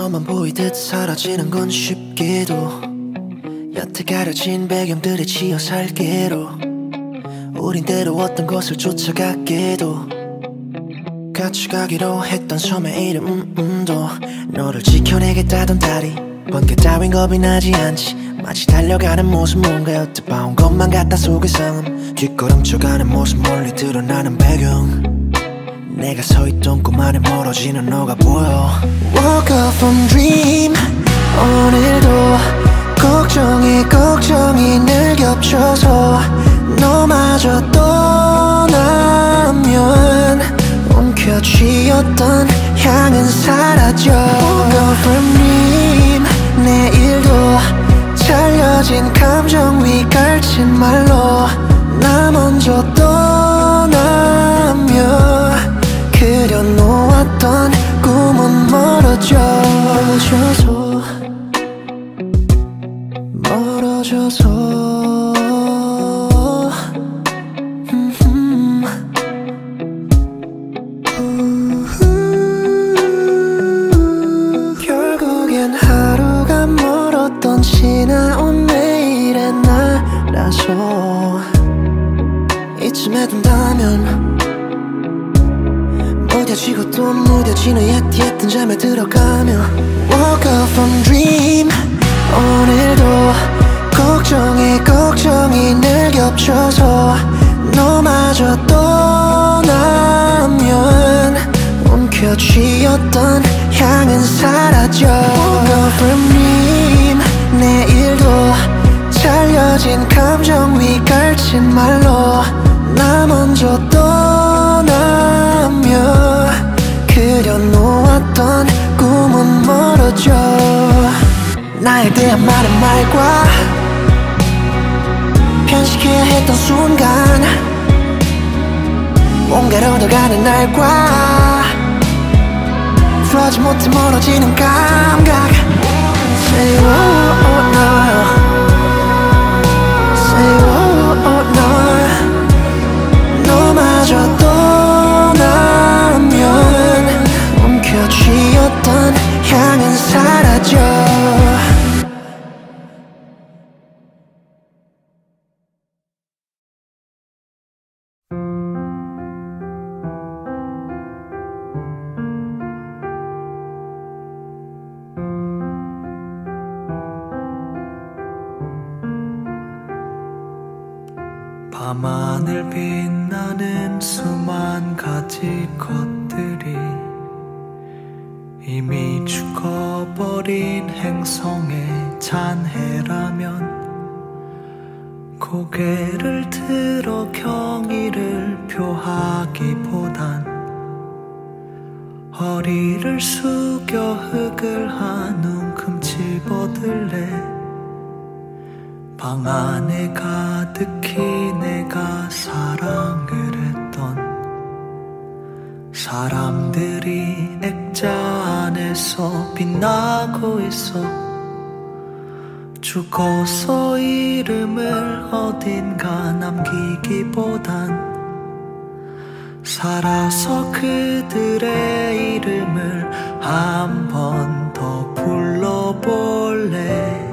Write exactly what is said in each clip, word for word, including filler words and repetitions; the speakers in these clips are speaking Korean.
멀리서만 보이듯 사라지는 건 쉽게도 옅게 가려진 배경들에 치여 살게로 우린 때로웠던 것을 쫓아갔게도 같이 가기로 했던 섬의 이름도 너를 지켜내겠다던 다리 번개 따윈 겁이 나지 않지 마치 달려가는 모습 뭔가 옅어봐온 것만 같다 속의 상음 뒷걸음쳐가는 모습 멀리 드러나는 배경 내가 서있던 꿈 안에 멀어지는 너가 보여 Woke up from dream 오늘도 걱정이 걱정이 늘 겹쳐서 너마저 떠나면 움켜쥐었던 향은 사라져 Woke up from dream 내일도 잘려진 감정 위 걸친 말로 나 먼저 떠나며 그려놓았던 꿈은 멀어져 멀어져서 멀어져서 음흠. 결국엔 하루가 멀었던 지나온 내일의 나라서 이쯤에 둔다면 무뎌지고 또 무뎌지는 옛했던 잠에 들어가며 Woke up from dream 오늘도 걱정이 걱정이 늘 겹쳐서 너마저 떠나면 움켜쥐었던 향은 사라져 Woke up from dream 내일도 잘려진 감정 위 걸친 말로 나 먼저 떠나며 그려놓았던 꿈은 멀어져 나에 대한 많은 말과 편식해야 했던 순간 뭔가로 더 가는 날과 풀어지 못해 멀어지는 감각 Say oh, oh no Say oh, oh no 너마저 떠나면 움켜쥐었던 향은 사라져 밤하늘 빛나는 수만 가지 것들이 이미 죽어버린 행성의 잔해라면 고개를 들어 경의를 표하기보단 허리를 숙여 흙을 한 움큼 집어들래 방 안에 가득히 내가 사랑을 했던 사람들이 액자 안에서 빛나고 있어 죽어서 이름을 어딘가 남기기보단 살아서 그들의 이름을 한 번 더 불러볼래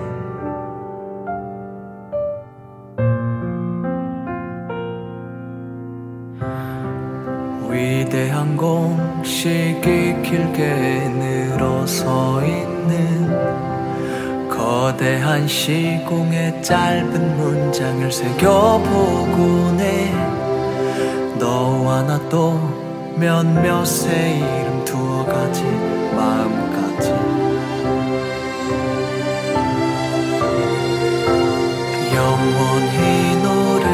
위대한 공식이 길게 늘어서 있는 거대한 시공의 짧은 문장을 새겨보곤 해 너와 나 또 몇몇의 이름 두어 가지 마음까지 영원히 너를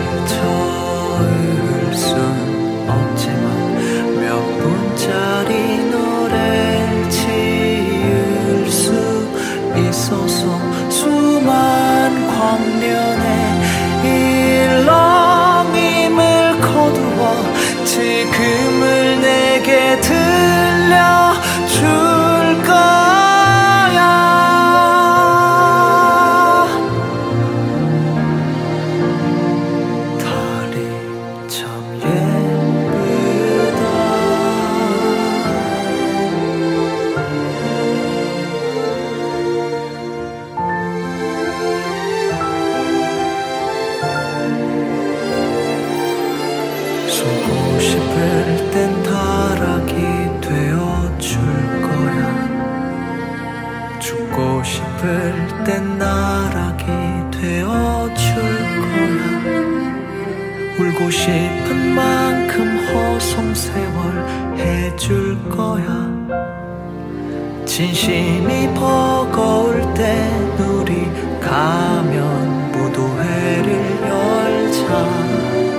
저을 순 없지만 몇 분짜리 노래를 지을 수 있어서 수만 광년의 일렁임을 거두어 지금을 내게 들 땐 나락이 되어줄 거야. 울고 싶은 만큼 허송세월 해줄 거야. 진심이 버거울 땐 우리 가면 무도회를 열자.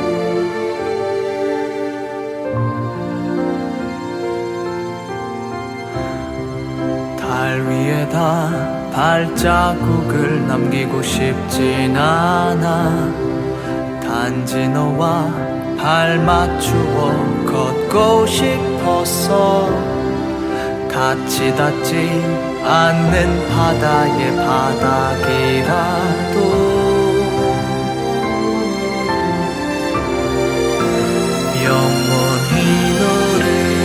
달 위에다 발자국을 남기고 싶진 않아. 단지 너와 발 맞추어 걷고 싶었어. 닿지 닿지 않는 바다의 바닥이라도 영원히 너를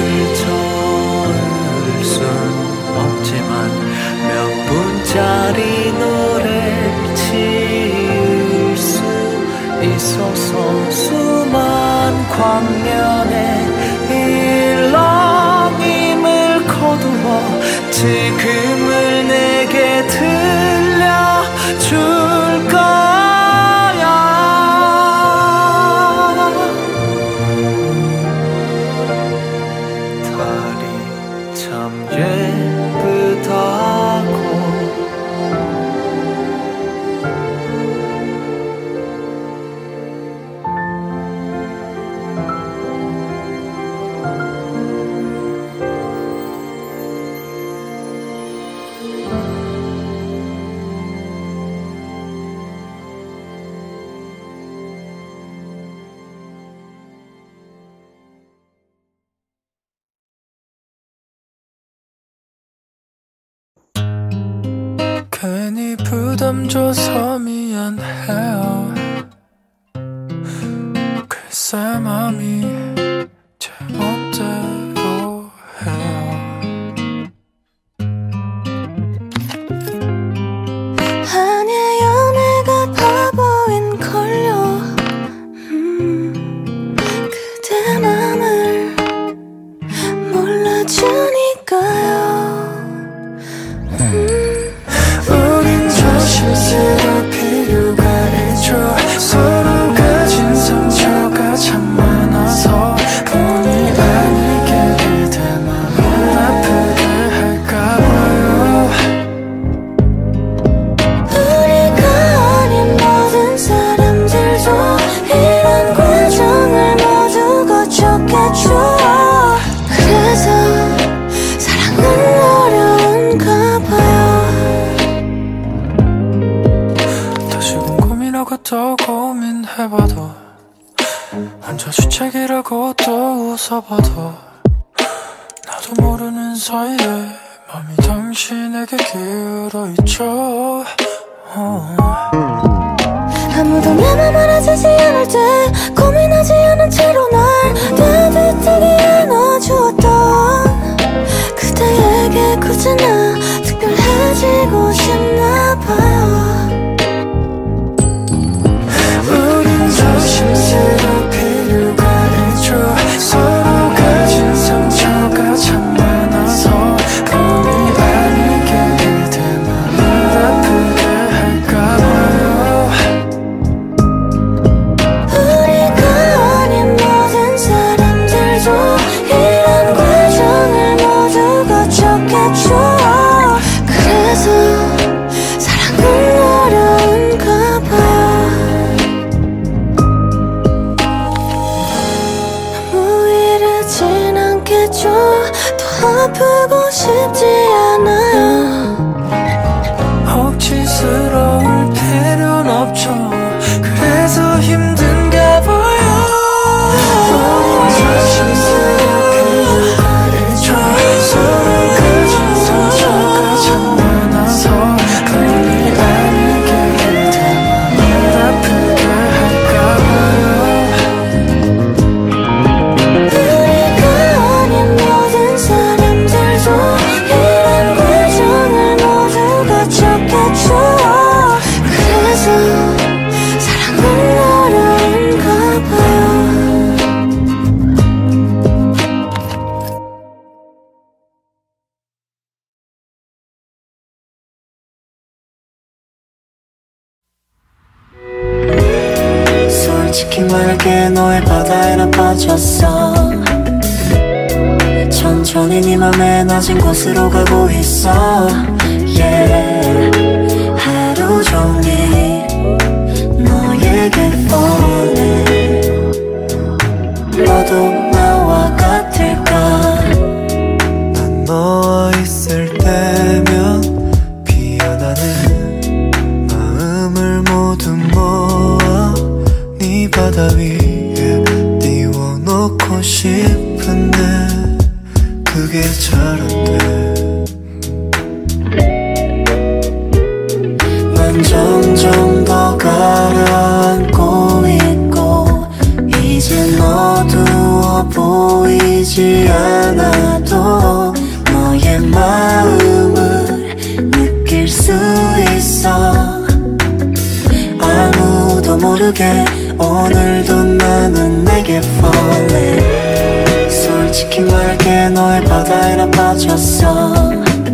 저을 순 없지만 몇 분짜리 노래를 지을 수 있어서 수만 광년의 일렁임을 거두어 지금을 내게 들려줄 거야. 달이 참 예쁘다고. 괜히 부담 줘서 미안해요. 글쎄 맘이 제 멋대로 해요. 아니에요, 내가 바보인걸요. 음, 그대 맘을 몰라주니까요. 실수가 필요가 있죠. 서로 가진 상처가 참 많아서 본의 아니게 그대 맘을 아프게 할까봐요. 우리가 아닌 모든 사람들도 이런 과정을 모두 거쳤겠죠. 그래서 사랑은 어려운가 봐요. 또 고민해봐도 혼자 주책이라고 또 웃어봐도 나도 모르는 사이에 맘이 당신에게 기울어있죠. 어. 아무도 내 맘 알아주지 않을 때 고민하지 않은 채로 날 따뜻하게 안아주었던 그대에게 굳이 나 특별해지고 싶나봐요. 실수가 필요가 있죠. 서로 가진 상처가 참 많아서 본의 아니게 그대 맘을 아프게 할까봐요. 우리가 아닌 모든 사람들도 이런 과정을 모두 거쳤겠죠. 그래서 사랑은 어려운가 봐요. 더 아프고 싶지 않아요. 억지스러울 필요는 없죠. 그래서 힘든가 봐요. 실수가 필요가 있죠. 서로 가진 상처가 참 많아서 본의 아니게 그대 맘을 아프게 할까봐요. 우리가 아닌 모든 사람들도 맑게 너의 바다에 난 빠졌어. 천천히 네 맘에 낮은 곳으로 가고 있어. Yeah. 하루 종일 너에게 falling. 너도 나와 같을까? 난 너와 있을 때면 피어나는 마음을 모두 모아 네 바다 위에 띄워놓고 싶은데 그게 잘 안 돼. 난 점점 더 가라앉고 있고 이제 어두워 보이지 않아도 너의 마음을 느낄 수 있어. 아무도 모르게 오늘도 나는 내게 falling. 솔직히 말할게 너의 바다에 난 빠졌어.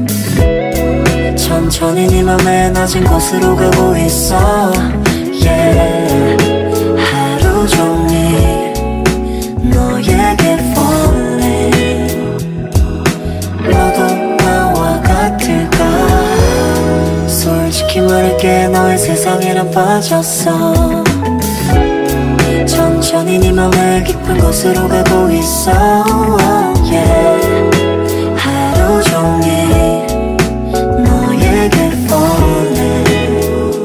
천천히 네 맘에 낮은 곳으로 가고 있어. Yeah. 하루 종일 너에게 falling. 너도 나와 같을까? 솔직히 말할게 너의 세상에 난 빠졌어. 천천히 네 맘의 깊은 곳으로 가고 있어. Yeah. 하루 종일 너에게 falling.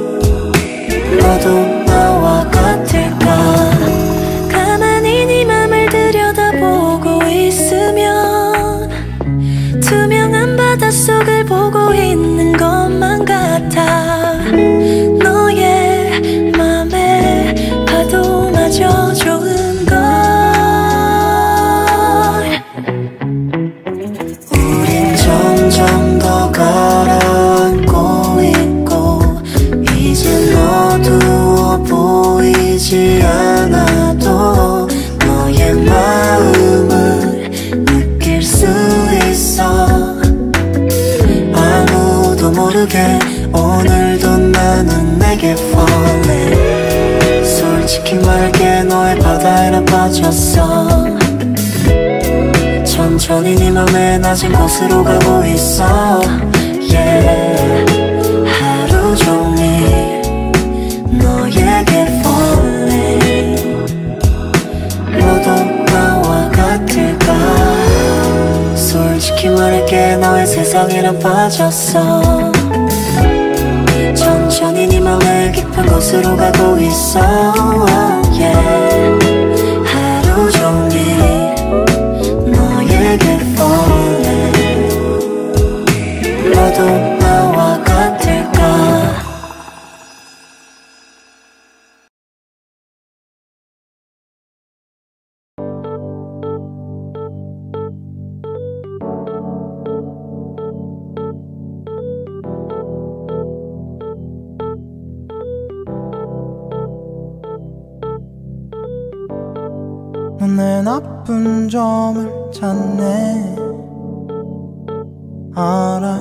너도 나와 같을까? 가만히 네 맘을 들여다보고 있으면 투명한 바닷속을 보고 있는 것만 같아. 너의 맘에 파도마저 좋은 걸. 우린 점점 더 가라앉고 있고 이젠 어두워 보이지 않아도 너의 마음을 느낄 수 있어. 아무도 모르게 오늘도 나는 내게 falling. 솔직히 말할게 너의 바다에 난 빠졌어. 천천히 네 맘에 낮은 곳으로 가고 있어. Yeah. 하루 종일 너에게 falling. 너도 나와 같을까? 솔직히 말할게 너의 세상에 난 빠졌어. 천천히 네 맘의 깊은 곳으로 가고 있어. Yeah. 하루 종일 너에게 falling. 너도 나와 같을까? 넌 내 나쁜 점을 찾네. 알아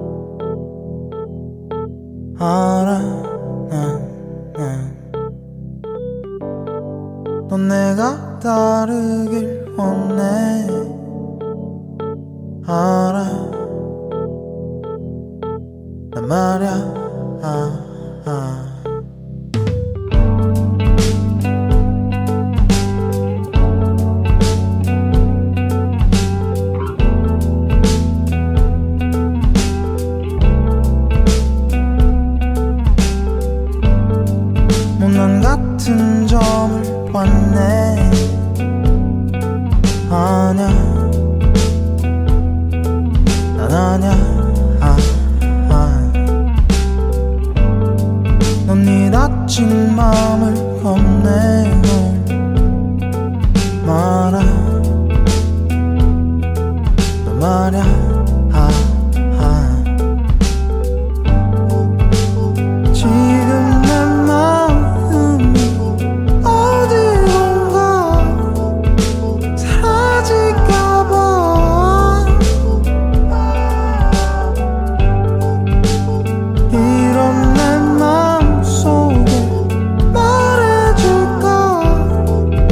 알아 난, 난. 넌 내가 다르길 원해. 알아 난 말야 아, 아. 못난 같은 점을 봤네. 아냐 난 아냐 아, 아. 넌 네 다친 맘을 건네고 말아 너 말야 아, 아. 지금 내 마음이 어디론가 사라질까봐. 이런 내 마음속에 말해줄까?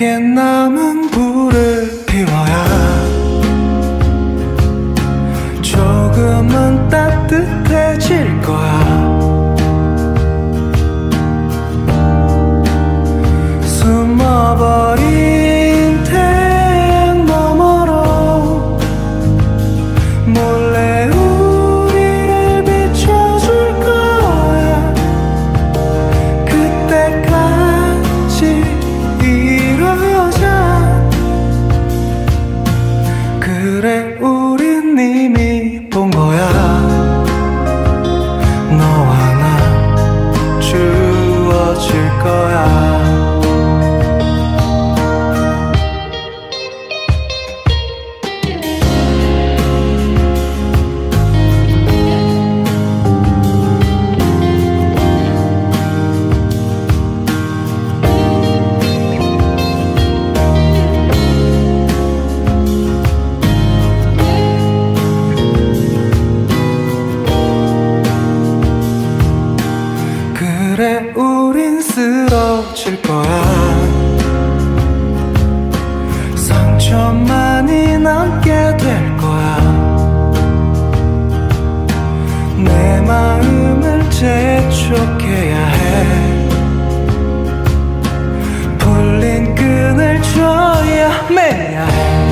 내게 남은 불을 피워야 조금은 따뜻해질 거야. 숨어버린 태양 너머로 몰래 우리를 비춰줄 거야. 그때까지 이러자. 그래 우린 이미 본 거야. 너와 나 주어질 거야. 그래 우린 쓰러질 거야. 상처만이 남게 될 거야. 내 마음을 재촉해야 해. 풀린 끈을 줘야 매야 해.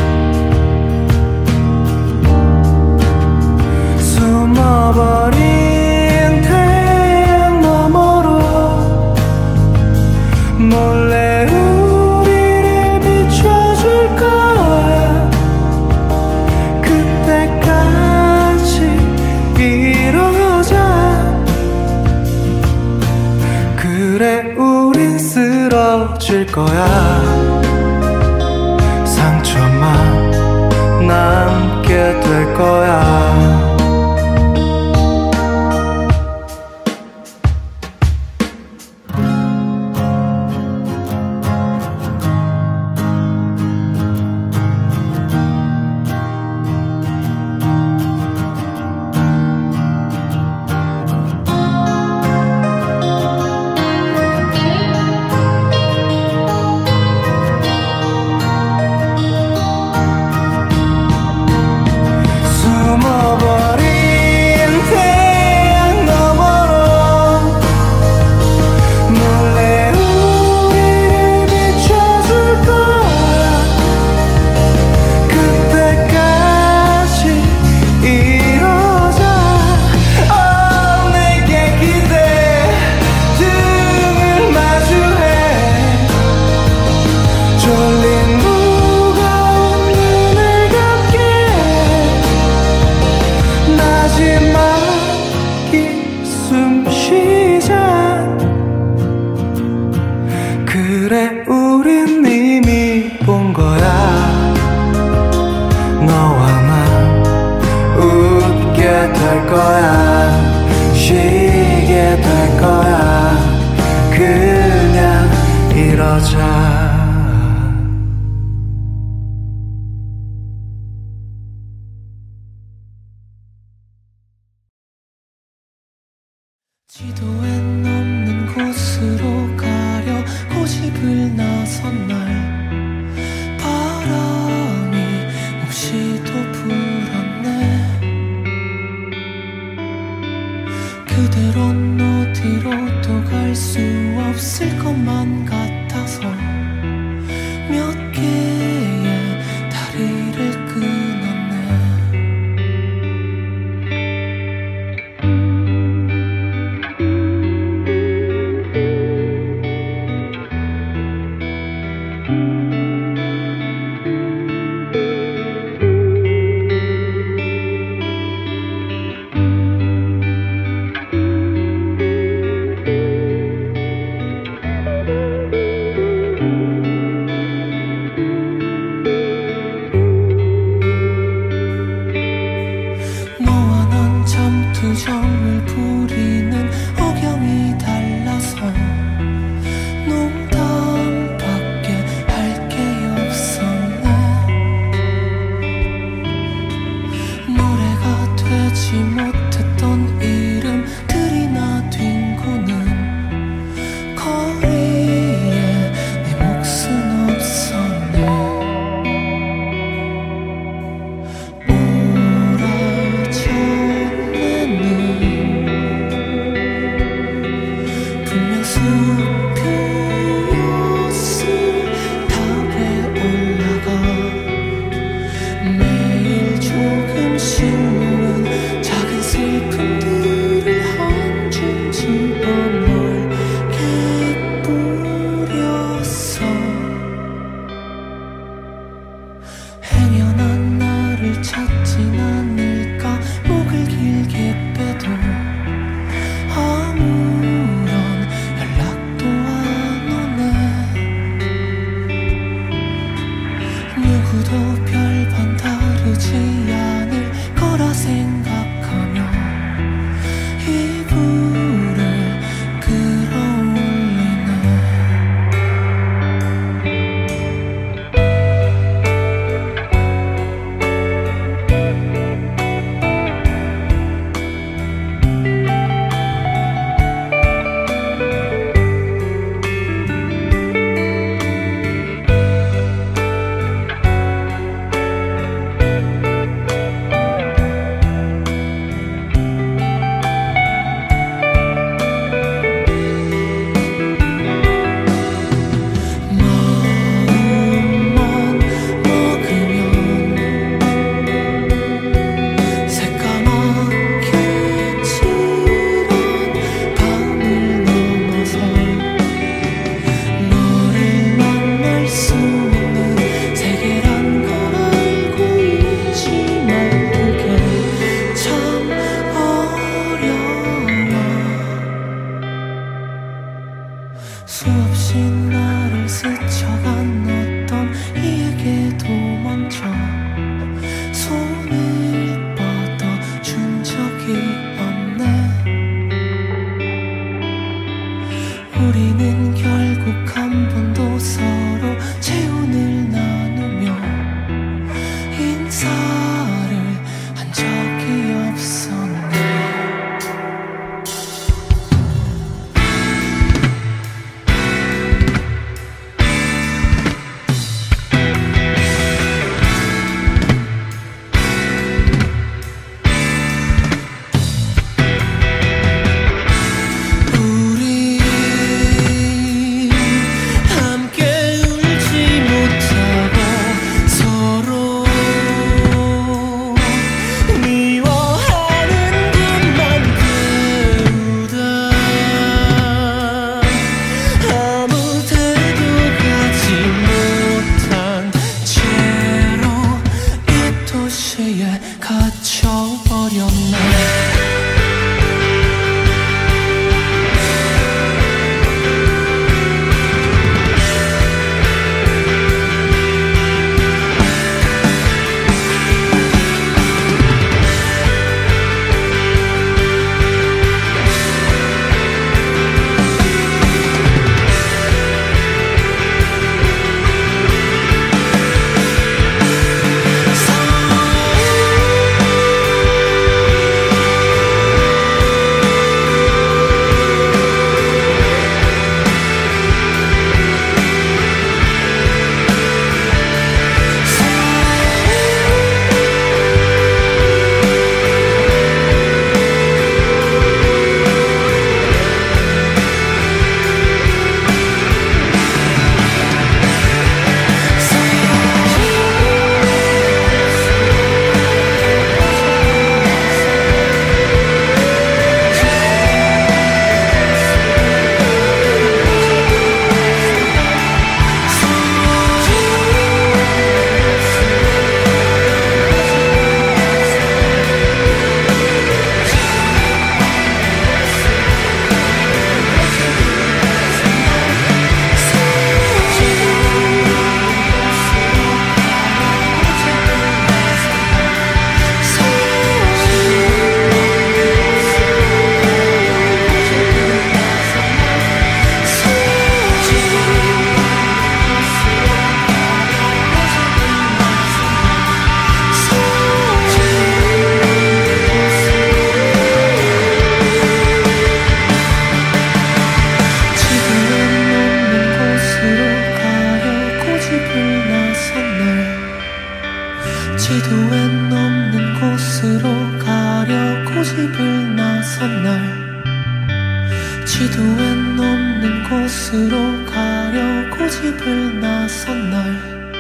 숨어버린 몰래 우리를 비춰줄 거야. 그때까지 이러자. 그래 우린 쓰러질 거야. 상처만 남게 될 거야. 그래 우린 이미 본 거야. 너와 나 웃게 될 거야. 쉬게 될 거야. 그냥 이러자. 지도엔 없는 곳으로 가려 고집을 나선 날 바람이 몹시도 불었네. 그대론 어디로도 갈 수 없을 것만 같아서 수없이 나를 스쳐간 어떤 이에게도 먼저 손을 뻗어준 적이 없네. 우리는 결국 한 번도 서로 체온을 나누며 인사를 한 적이 없었네. 지도엔 없는 곳으로 가려 고집을 나선 날, 지도엔 없는 곳으로 가려 고집을 나선 날,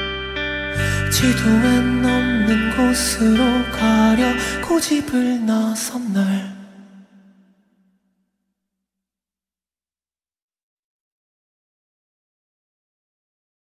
지도엔 없는 곳으로 가려 고집을 나선 날.